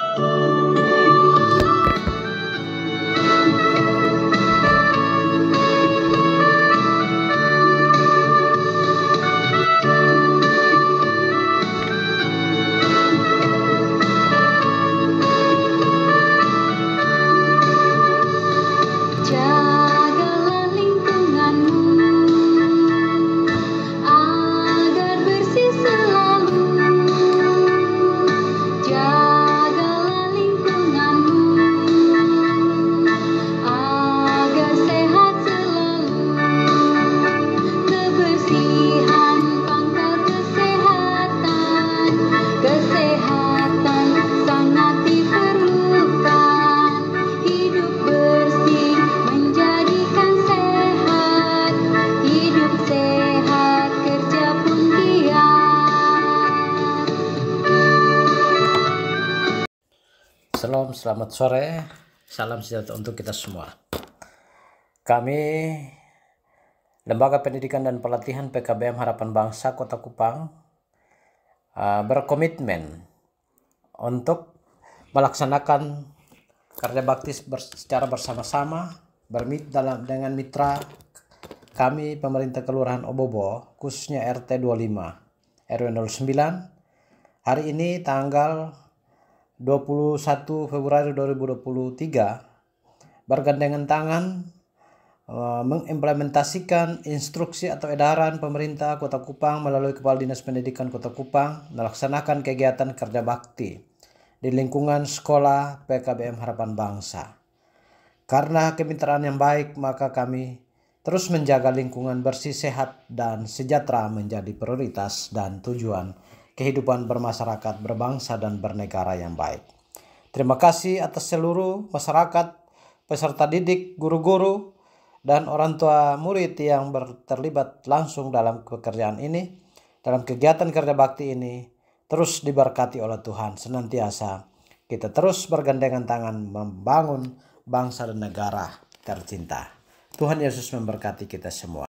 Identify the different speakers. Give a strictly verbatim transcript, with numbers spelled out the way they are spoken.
Speaker 1: Shalom, selamat sore, salam sejahtera untuk kita semua. Kami Lembaga Pendidikan dan Pelatihan P K B M Harapan Bangsa Kota Kupang uh, berkomitmen untuk melaksanakan kerja bakti secara bersama-sama bermit dalam dengan mitra kami pemerintah Kelurahan Obobo, khususnya R T dua puluh lima R W nol sembilan. Hari ini tanggal dua puluh satu Februari dua ribu dua puluh tiga bergandengan tangan uh, mengimplementasikan instruksi atau edaran pemerintah Kota Kupang melalui Kepala Dinas Pendidikan Kota Kupang melaksanakan kegiatan kerja bakti di lingkungan sekolah P K B M Harapan Bangsa. Karena kemitraan yang baik, maka kami terus menjaga lingkungan bersih, sehat, dan sejahtera menjadi prioritas dan tujuan kehidupan bermasyarakat, berbangsa, dan bernegara yang baik. Terima kasih atas seluruh masyarakat, peserta didik, guru-guru, dan orang tua murid yang terlibat langsung dalam pekerjaan ini, dalam kegiatan kerja bakti ini. Terus diberkati oleh Tuhan senantiasa. Kita terus bergandengan tangan membangun bangsa dan negara tercinta. Tuhan Yesus memberkati kita semua.